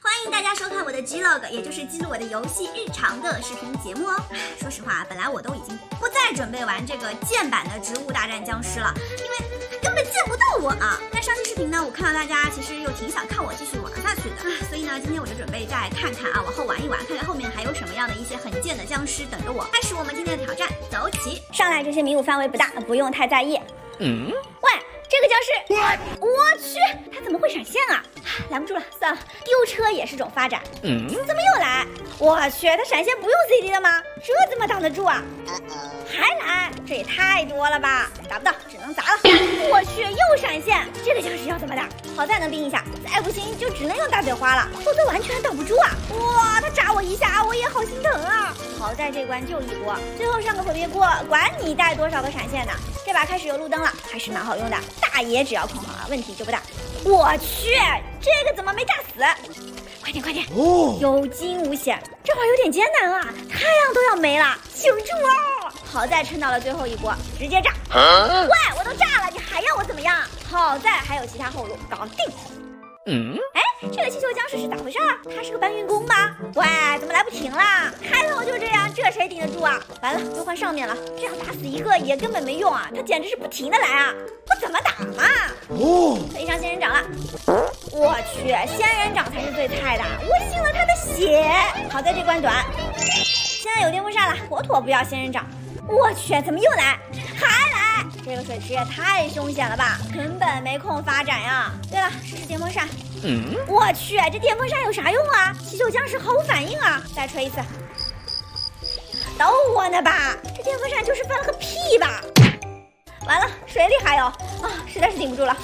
欢迎大家收看我的 Vlog， 也就是记录我的游戏日常的视频节目哦。说实话，本来我都已经不再准备玩这个剑版的《植物大战僵尸》了，因为根本见不到我啊。但上期视频呢，我看到大家其实又挺想看我继续玩下去的，所以呢，今天我就准备再看看啊，往后玩一玩，看看后面还有什么样的一些很贱的僵尸等着我。开始我们今天的挑战，走起！上来这些迷雾范围不大，不用太在意。喂，这个僵尸，我去，他怎么会闪现啊？拦不住了，算了，丢车也是种发展。怎么又来？我去，他闪现不用 CD 的吗？这怎么挡得住啊？还来，这也太多了吧！打不到，只能砸了。我去，又闪现，这个僵尸要怎么打？好在能冰一下，再不行就只能用大嘴花了，否则完全挡不住啊！哇，他炸我一下，我也好心疼啊！好在这关就一波，最后上个火别过，管你带多少个闪现呢。这把开始有路灯了，还是蛮好用的。大爷只要控好了，问题就不大。我去，这个怎么没炸死？快点快点！有惊无险，这会儿有点艰难啊！太阳都要没了，请住啊！好在撑到了最后一波，直接炸！喂，我都炸了，你还要我怎么样？好在还有其他后路，搞定！哎，这个气球僵尸是咋回事啊？他是个搬运工吗？喂，怎么来不停啦？开头就这样，这谁顶得住啊？完了，又换上面了，这样打死一个也根本没用啊！他简直是不停的来啊！我怎么打嘛？可以上仙人掌了。我去，仙人掌才是最菜的，我信了他的血。好在这关短，现在有电风扇了，妥妥不要仙人掌。我去，怎么又来？还来！这个水池也太凶险了吧，根本没空发展呀。对了，试试电风扇。我去，这电风扇有啥用啊？气球僵尸毫无反应啊！再吹一次。逗我呢吧？这电风扇就是放了个屁吧？完了，水里还有啊，实在是顶不住了。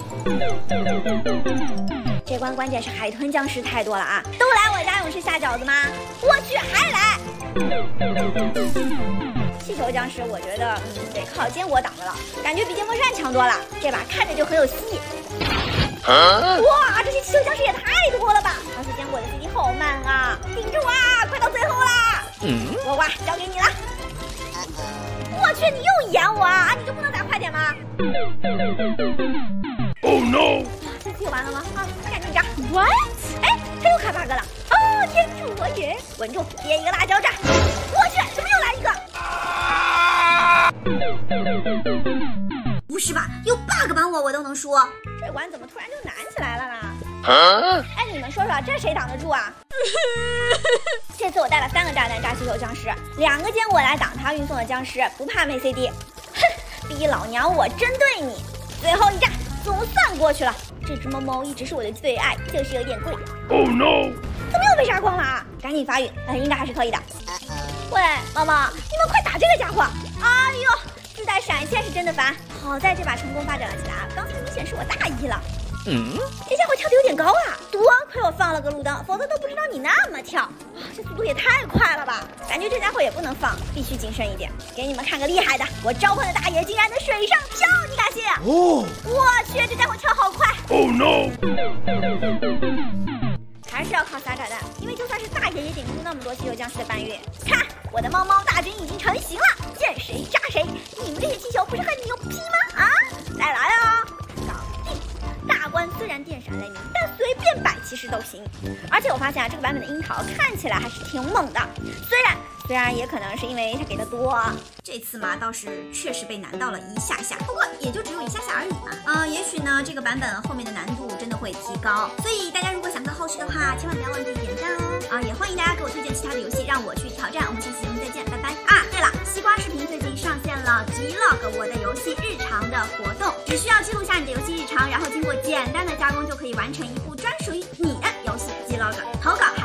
这关关键是海豚僵尸太多了啊！都来我家勇士下饺子吗？我去，还来！气球僵尸我觉得得靠坚果挡着了，感觉比电风扇强多了。这把看着就很有戏。哇，这些气球僵尸也太多了吧！而且坚果的 CD 好慢啊，顶住啊，快到最后啦！呱呱，交给你了。我去，你又演我啊！你就不能打快点吗 ？Oh no！ 这次就完了吗？啊，赶紧炸 ！What？ 哎，他又开 bug 了！哦，天助我也！稳住，接一个辣椒炸！我去，怎么又来一个？不是吧？有 bug 绑我都能输？这关怎么突然就难起来了呢？哎，你们说说，这谁挡得住啊？这次我带了3个炸弹炸气球僵尸，2个坚果来挡他运送的僵尸，不怕没 CD。哼，逼老娘我针对你！最后一炸，总算过去了。这只猫猫一直是我的最爱，就是有点贵。 Oh no！ 怎么又被杀光了啊？赶紧发育，应该还是可以的。喂，猫猫，你们快打这个家伙！哎呦，自带闪现是真的烦。好在这把成功发展了起来啊，刚才明显是我大意了。这家伙跳得有点高啊！多亏我放了个路灯，否则都不知道你那么跳。啊，这速度也太快了吧！感觉这家伙也不能放，必须谨慎一点。给你们看个厉害的，我召唤的大爷竟然能水上跳，你敢信？我去，这家伙跳好快 ！Oh no！ 还是要靠撒炸弹，因为就算是大爷也顶不住那么多气球僵尸的搬运。看，我的猫猫大军已经成型了，见谁炸谁！你们这些气球不是很牛批吗？啊，再来啊！搞定！大关虽然电闪雷鸣，但随便摆其实都行。而且我发现啊，这个版本的樱桃看起来还是挺猛的，虽然也可能是因为它给的多。这次嘛，倒是确实被难到了一下下，不过也就只有一下下而已嘛。也许呢，这个版本后面的难度真的会提高，所以大家如果想看后续的话，千万不要忘记点赞哦。也欢迎大家给我推荐其他的游戏，让我去挑战。我们下期节目再见，拜拜。对了，西瓜视频最近上线了 Vlog 我的游戏日常的活动，只需要记录下你的游戏日常，然后经过简单的加工，就可以完成一部专属于你的游戏 Vlog。投稿